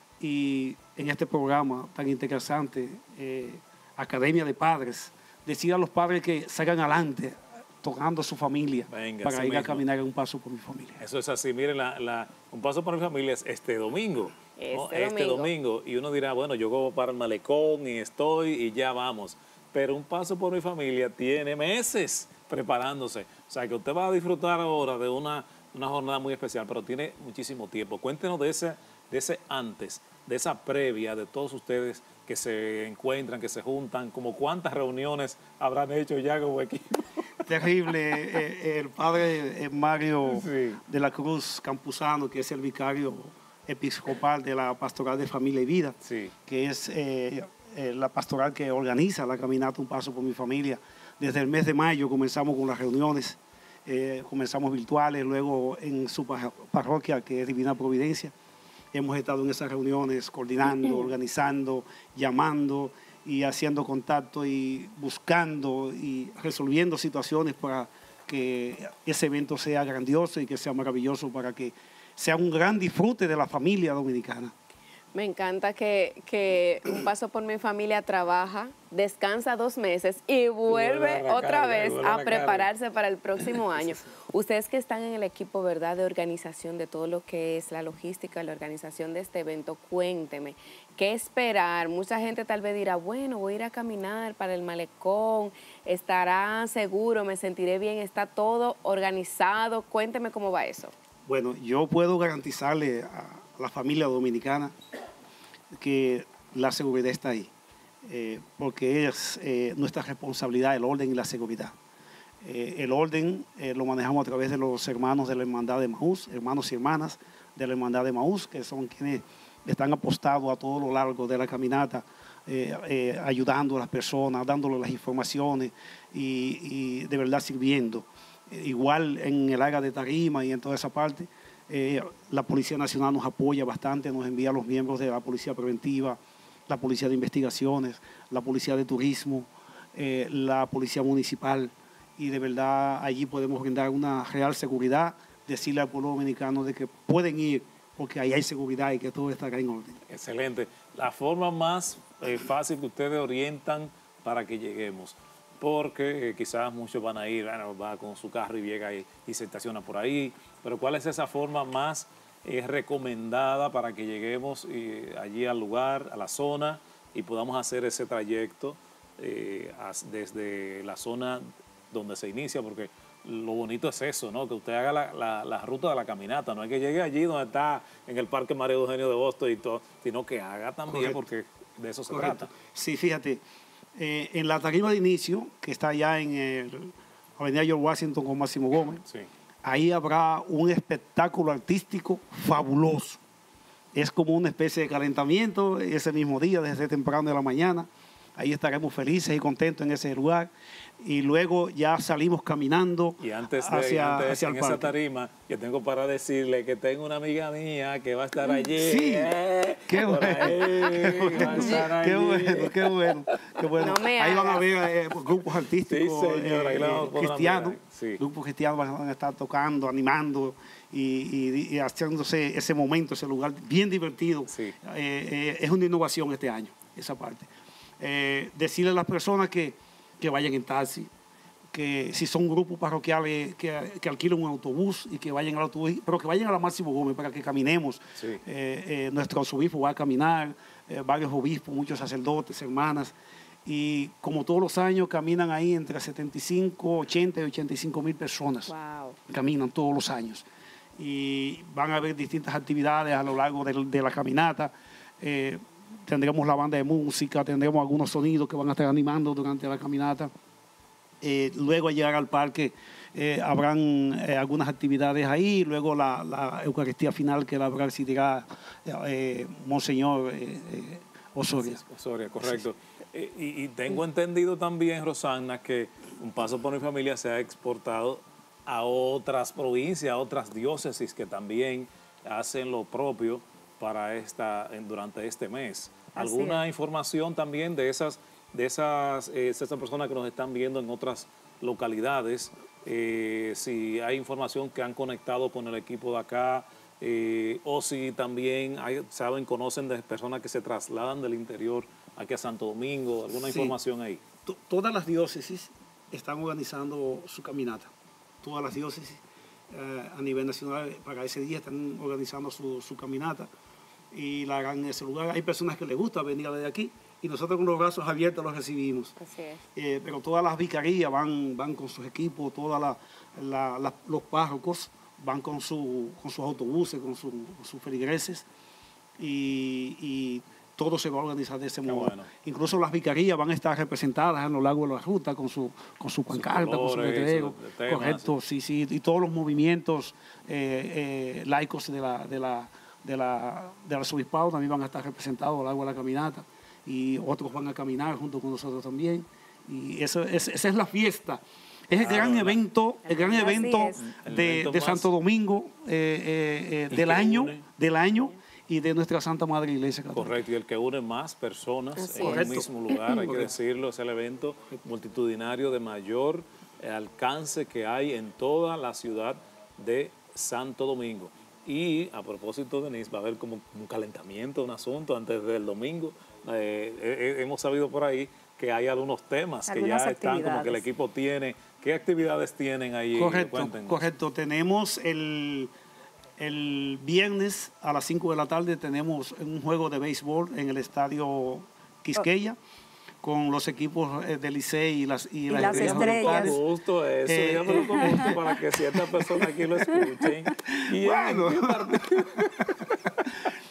L: Y en este programa tan interesante, eh, Academia de Padres, decir a los padres que salgan adelante tocando a su familia.
B: Venga,
L: para
B: eso
L: ir a
B: mismo.
L: caminar Un Paso por Mi Familia.
B: Eso es así. Miren, la, la, Un Paso por Mi Familia es este domingo. ¿no?
A: Este
B: Este
A: domingo.
B: domingo. Y uno dirá, bueno, yo como para el malecón y estoy y ya vamos. Pero Un Paso por Mi Familia tiene meses preparándose. O sea, que usted va a disfrutar ahora de una, una jornada muy especial, pero tiene muchísimo tiempo. Cuéntenos de ese, de ese antes, de esa previa, de todos ustedes que se encuentran, que se juntan, como cuántas reuniones habrán hecho ya como equipo.
L: Terrible. eh, el padre eh, Mario
B: Sí.
L: de la Cruz Campuzano, que es el vicario episcopal de la Pastoral de Familia y Vida,
B: Sí.
L: que es eh, eh, la pastoral que organiza la caminata Un Paso por Mi Familia. Desde el mes de mayo comenzamos con las reuniones, eh, comenzamos virtuales, luego en su par- parroquia, que es Divina Providencia. Hemos estado en esas reuniones coordinando, organizando, llamando y haciendo contacto y buscando y resolviendo situaciones para que ese evento sea grandioso y que sea maravilloso, para que sea un gran disfrute de la familia dominicana.
A: Me encanta que, que Un Paso por Mi Familia trabaja, descansa dos meses y vuelve
B: Vuelve a la
A: otra
B: carga,
A: vez
B: vuelve a
A: a
B: la
A: prepararse para el próximo año. Ustedes que están en el equipo, ¿verdad?, de organización de todo lo que es la logística, la organización de este evento, cuénteme, ¿qué esperar? Mucha gente tal vez dirá, bueno, voy a ir a caminar para el malecón, estará seguro, me sentiré bien, está todo organizado. Cuénteme cómo va eso.
L: Bueno, yo puedo garantizarle a la familia dominicana que la seguridad está ahí. eh, porque es eh, nuestra responsabilidad el orden y la seguridad. Eh, el orden eh, lo manejamos a través de los hermanos de la Hermandad de Emaús, hermanos y hermanas de la Hermandad de Emaús, que son quienes están apostados a todo lo largo de la caminata, eh, eh, ayudando a las personas, dándoles las informaciones y, y de verdad sirviendo. Eh, igual en el área de tarima y en toda esa parte, eh, la Policía Nacional nos apoya bastante, nos envía a los miembros de la Policía Preventiva, la Policía de Investigaciones, la Policía de Turismo, eh, la Policía Municipal, y de verdad allí podemos brindar una real seguridad, decirle al pueblo dominicano de que pueden ir porque ahí hay seguridad y que todo estará en orden.
B: Excelente. La forma más eh, fácil que ustedes orientan para que lleguemos, porque eh, quizás muchos van a ir, bueno, va con su carro y llega y, y se estaciona por ahí, pero ¿cuál es esa forma más eh, recomendada para que lleguemos eh, allí al lugar, a la zona y podamos hacer ese trayecto eh, desde la zona donde se inicia? Porque lo bonito es eso, ¿no? Que usted haga la, la, la ruta de la caminata, no es que llegue allí donde está en el Parque María Eugenio de Boston y todo, sino que haga también, correcto, porque de eso se
L: correcto.
B: trata.
L: Sí, fíjate, eh, en la tarima de inicio, que está allá en el Avenida George Washington con Máximo Gómez, sí, ahí habrá un espectáculo artístico fabuloso. Es como una especie de calentamiento ese mismo día, desde temprano de la mañana. Ahí estaremos felices y contentos en ese lugar. Y luego ya salimos caminando
B: y antes de,
L: hacia,
B: antes,
L: hacia el
B: en
L: parque.
B: esa tarima, yo tengo para decirle que tengo una amiga mía que va a estar allí.
L: Sí,
B: eh,
L: qué, bueno.
B: Ahí, va a estar
L: qué
B: allí.
L: bueno, qué bueno, qué bueno.
A: No me
L: ahí van
A: hagas.
L: a ver eh, grupos artísticos,
B: Sí, señora,
L: eh,
B: claro,
L: eh, cristianos,
B: sí,
L: grupos cristianos van a estar tocando, animando y, y, y haciéndose ese momento, ese lugar bien divertido.
B: Sí.
L: Eh, eh, es una innovación este año, esa parte. Eh, decirle a las personas que, que vayan en taxi, que si son grupos parroquiales que, que alquilen un autobús y que vayan al autobús, pero que vayan a la Máximo Gómez para que caminemos. Sí. Eh, eh, nuestro arzobispo va a caminar, eh, varios obispos, muchos sacerdotes, hermanas, y como todos los años caminan ahí entre setenta y cinco, ochenta y ochenta y cinco mil personas.
A: Wow.
L: Caminan todos los años. Y van a haber distintas actividades a lo largo de, de la caminata. Eh, tendremos la banda de música, tendremos algunos sonidos que van a estar animando durante la caminata. Eh, luego al llegar al parque eh, habrán eh, algunas actividades ahí, luego la, la Eucaristía final que la presidirá eh, Monseñor eh, eh, Osoria.
B: Osoria, correcto.
L: Sí.
B: Eh, y, y tengo entendido también, Rosana, que Un Paso por mi Familia se ha exportado a otras provincias, a otras diócesis que también hacen lo propio para esta, durante este mes. ¿Alguna información también de esas, de esas, eh, esas personas que nos están viendo en otras localidades? Eh, si hay información que han conectado con el equipo de acá, eh, o si también hay, saben, conocen de personas que se trasladan del interior aquí a Santo Domingo, ¿alguna
L: Sí.
B: información ahí?
L: T- Todas las diócesis están organizando su caminata. Todas las diócesis eh, a nivel nacional para ese día están organizando su, su caminata y la harán en ese lugar. Hay personas que les gusta venir desde aquí y nosotros con los brazos abiertos los recibimos.
A: Así es.
L: Eh, pero todas las vicarías van, van con sus equipos, todos la, la, la, los párrocos van con, su, con sus autobuses, con, su, con sus feligreses y, y todo se va a organizar de ese modo. Bueno. Incluso las vicarías van a estar representadas a lo largo de la ruta con su, con su pancarta, con su letrero. Correcto, sí, sí. Y todos los movimientos eh, eh, laicos de la, de la, de la, del arzobispado también van a estar representados a lo largo de la caminata. Y otros van a caminar junto con nosotros también. Y eso, es, esa es la fiesta. Es el ah, gran bueno. evento, el gran Así evento es. de, evento de Santo Domingo eh, eh, eh, del año, del año. y de nuestra Santa Madre Iglesia Católica.
B: Correcto, y el que une más personas Así en el mismo lugar, hay que decirlo, es el evento multitudinario de mayor alcance que hay en toda la ciudad de Santo Domingo. Y a propósito, Denise, va a haber como un calentamiento, un asunto antes del domingo. Eh, eh, hemos sabido por ahí que hay algunos temas que ya están como que el equipo tiene. ¿Qué actividades tienen ahí?
L: Correcto, correcto. Tenemos el... El viernes a las cinco de la tarde tenemos un juego de béisbol en el estadio Quisqueya oh. con los equipos del Licey y las, y
K: y
L: las,
K: las estrellas.
B: Me gusto eso, eh, ya me lo gusto para que ciertas personas aquí lo escuchen. Y
L: bueno,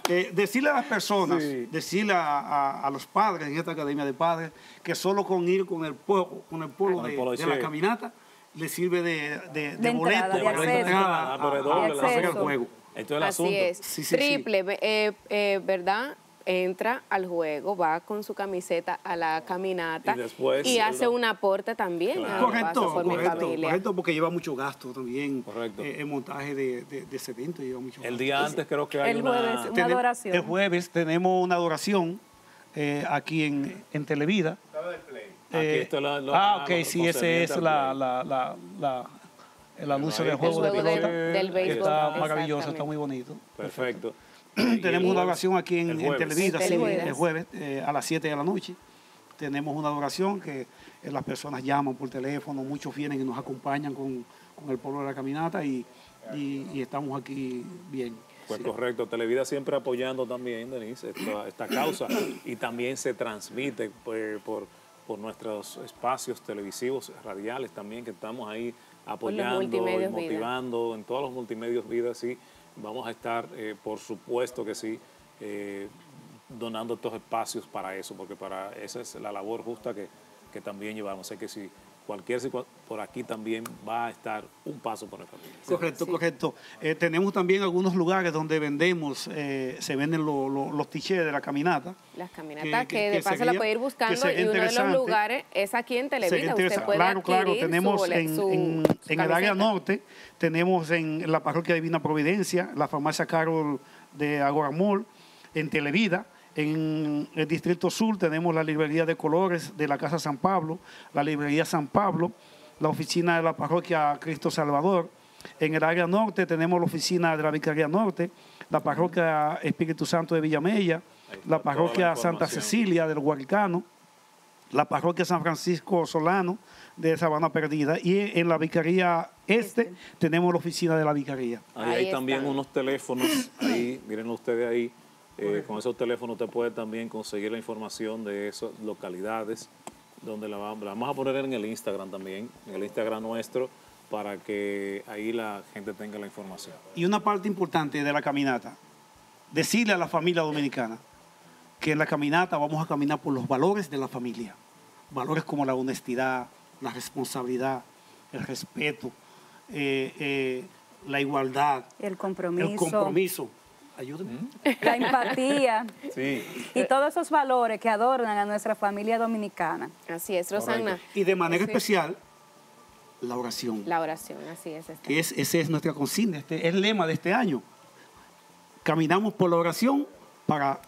L: Eh, decirle a las personas,
B: Sí.
L: decirle a, a- a los padres en esta academia de padres, que solo con ir con el polo, con el polo,
B: Con el
L: de,
B: polo,
L: de
B: sí.
L: la caminata le sirve de, de, de
K: De
L: boleto
K: entrada, de
L: para
K: acceso.
L: entrada
B: Ah, pero es
L: a-
B: doble
L: a-
B: la
L: a hacer el
K: acceso.
L: juego.
B: Esto es el
A: Así
B: asunto.
A: es.
L: Sí, sí,
A: Triple, eh, eh, ¿verdad? Entra al juego, va con su camiseta a la caminata
B: Y después,
A: y
B: eh,
A: hace
B: lo-
A: un aporte también.
B: Claro.
A: al
L: Correcto,
A: Paso por mi
L: correcto,
A: familia.
L: correcto, porque lleva mucho gasto también.
B: Correcto.
L: Eh, el montaje de, de- de ese evento lleva mucho
B: El
L: gasto.
B: día antes creo que hay
K: El
B: una...
K: jueves, una
L: Tene-
K: adoración.
L: El jueves tenemos una adoración eh, aquí en, en Televida.
B: Aquí
L: Eh,
B: está la- lo-
L: ah,
B: ah,
L: ok,
B: lo
L: sí, ese
B: concerniente
L: es
B: al
L: la,
B: play.
L: la, la, la- el anuncio
B: ahí
L: del juego de
A: El juego de-
L: pelota.
A: del
L: que
A: béisbol,
L: está maravilloso,
A: exactamente.
L: está muy bonito.
B: Perfecto.
L: Tenemos una adoración aquí en,
B: el
L: en
B: jueves.
L: Televida,
A: El
L: sí,
A: jueves.
L: el jueves eh, a las siete de la noche. Tenemos una adoración que eh, las personas llaman por teléfono, muchos vienen y nos acompañan con, con el pueblo de la caminata y, y- y estamos aquí bien.
B: Pues
L: Sí.
B: correcto, Televida siempre apoyando también, Denise, esta, esta causa y también se transmite pues, por, por nuestros espacios televisivos, radiales también, que estamos ahí apoyando y
A: multimedios Vida.
B: motivando en todos los multimedios Vida, sí, vamos a estar, eh, por supuesto que sí, eh, donando estos espacios para eso, porque para esa es la labor justa que, que también llevamos. Sé que si cualquier situa- por aquí también va a estar un paso por la familia.
L: Correcto, correcto. Eh, tenemos también algunos lugares donde vendemos, eh, se venden lo- lo- los tichés de la caminata.
A: Las caminatas que,
L: Que- que-
A: de
L: que
A: paso la
L: sería-
A: puede ir
L: que
A: buscando
L: sería
A: y uno de los
L: interesante.
A: lugares es aquí en
L: Sería
A: Televida. Usted
L: interesante.
A: puede
L: Claro, claro.
A: adquirir
L: Tenemos
A: su bolet-
L: en,
A: su-
L: en-
A: su
L: en el área
A: camiseta.
L: norte, tenemos en la parroquia Divina Providencia, la farmacia Carol de Agoramol, en Televida. En el distrito sur tenemos la librería de colores de la Casa San Pablo, la librería San Pablo, la oficina de la parroquia Cristo Salvador. En el área norte tenemos la oficina de la Vicaría Norte, la parroquia Espíritu Santo de Villamella, la parroquia Santa Cecilia del Huaricano, la parroquia San Francisco Solano de Sabana Perdida, y en la Vicaría Este tenemos la oficina de la Vicaría.
B: Ahí, hay también unos teléfonos, ahí, mírenlo ustedes ahí, eh, con esos teléfonos usted puede también conseguir la información de esas localidades, donde la vamos, la vamos a poner en el Instagram también, en el Instagram nuestro, para que ahí la gente tenga la información.
L: Y una parte importante de la caminata, decirle a la familia dominicana que en la caminata vamos a caminar por los valores de la familia, valores como la honestidad, la responsabilidad, el respeto, eh, eh, la igualdad,
K: El compromiso.
L: el compromiso. Ayúdame.
K: La empatía.
B: Sí.
K: Y todos esos valores que adornan a nuestra familia dominicana.
A: Así es, Rosana.
L: Y de manera
A: Sí.
L: especial, la oración.
A: La oración, así es.
L: Que es, esa es nuestra consigna, este es el lema de este año. Caminamos por la oración para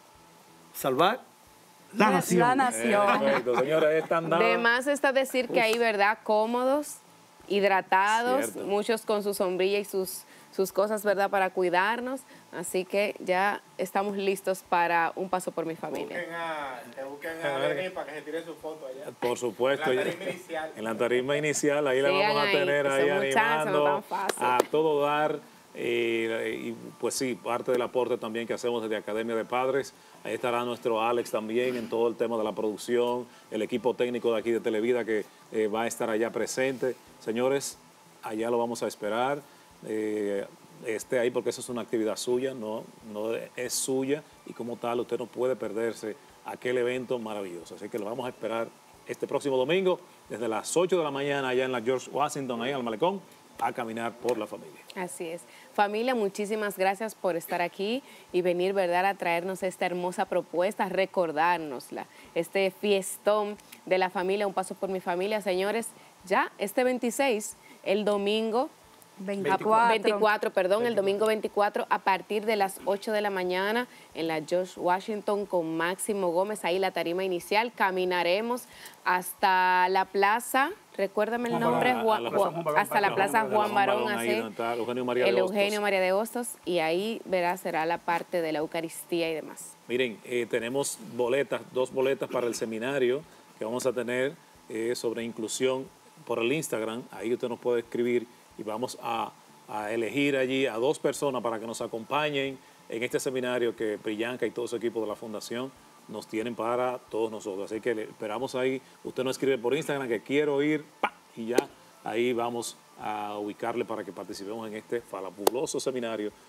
L: salvar la
K: La-
L: nación.
K: la nación.
B: Perfecto, señores, están
A: De más está decir que ahí, ¿verdad? Cómodos, hidratados,
B: Cierto.
A: muchos con su sombrilla y sus, sus cosas, ¿verdad? Para cuidarnos. Así que ya estamos listos para un paso por mi familia.
M: Busquen a, que busquen a Denis para que se tire su foto allá.
B: Por supuesto,
M: En la
B: ya-
M: tarima inicial.
B: en la tarima inicial, ahí la
A: Sigan
B: vamos a
A: ahí,
B: tener
A: que
B: ahí
A: esos muchachos no
B: animando
A: tan fácil.
B: a todo dar. eh, y pues sí, parte del aporte también que hacemos desde Academia de Padres. Ahí estará nuestro Alex también en todo el tema de la producción, el equipo técnico de aquí de Televida que eh, va a estar allá presente. Señores, allá lo vamos a esperar. Eh, esté ahí porque eso es una actividad suya, no, no es suya y como tal usted no puede perderse aquel evento maravilloso. Así que lo vamos a esperar este próximo domingo desde las ocho de la mañana allá en la George Washington, ahí en el Malecón, a caminar por la familia.
A: Así es. Familia, muchísimas gracias por estar aquí y venir, ¿verdad?, a traernos esta hermosa propuesta, a recordárnosla, este fiestón de la familia, un paso por mi familia. Señores, ya este veintiséis, el domingo
K: veinticuatro.
A: veinticuatro, perdón, el domingo veinticuatro a partir de las ocho de la mañana en la George Washington con Máximo Gómez, ahí la tarima inicial. Caminaremos hasta la plaza, recuérdame el
B: Juan
A: nombre,
B: Barón,
A: Juan-
B: a la
A: Juan-
B: Plaza Juan Barón,
A: hasta la
B: Juan
A: plaza
B: Barón,
A: Juan Barón,
B: Barón, ahí
A: así,
B: donde está Eugenio María de
A: el
B: Hostos.
A: Eugenio María de Hostos, y ahí, verá, será la parte de la Eucaristía y demás.
B: Miren, eh, tenemos boletas, dos boletas para el seminario que vamos a tener eh, sobre inclusión por el Instagram. Ahí usted nos puede escribir y vamos a, a elegir allí a dos personas para que nos acompañen en este seminario que Priyanka y todo su equipo de la Fundación nos tienen para todos nosotros. Así que le esperamos ahí. Usted nos escribe por Instagram que quiero ir, ¡pa! Y ya ahí vamos a ubicarle para que participemos en este fabuloso seminario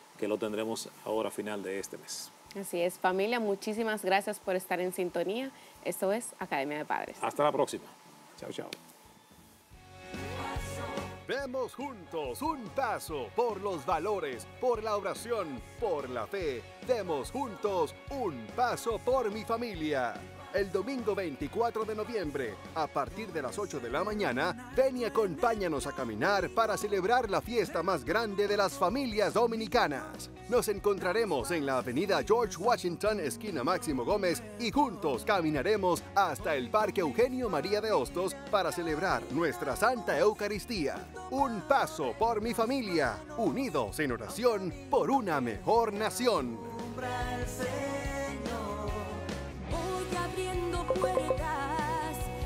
B: que lo tendremos ahora a final de este mes.
A: Así es, familia, muchísimas gracias por estar en sintonía. Esto es Academia de Padres.
B: Hasta la próxima. Chao, chao.
N: Demos juntos un paso por los valores, por la oración, por la fe. Demos juntos un paso por mi familia. El domingo veinticuatro de noviembre, a partir de las ocho de la mañana, ven y acompáñanos a caminar para celebrar la fiesta más grande de las familias dominicanas. Nos encontraremos en la avenida George Washington, esquina Máximo Gómez, y juntos caminaremos hasta el Parque Eugenio María de Hostos para celebrar nuestra Santa Eucaristía. Un paso por mi familia, unidos en oración por una mejor nación.
F: Voy abriendo puertas.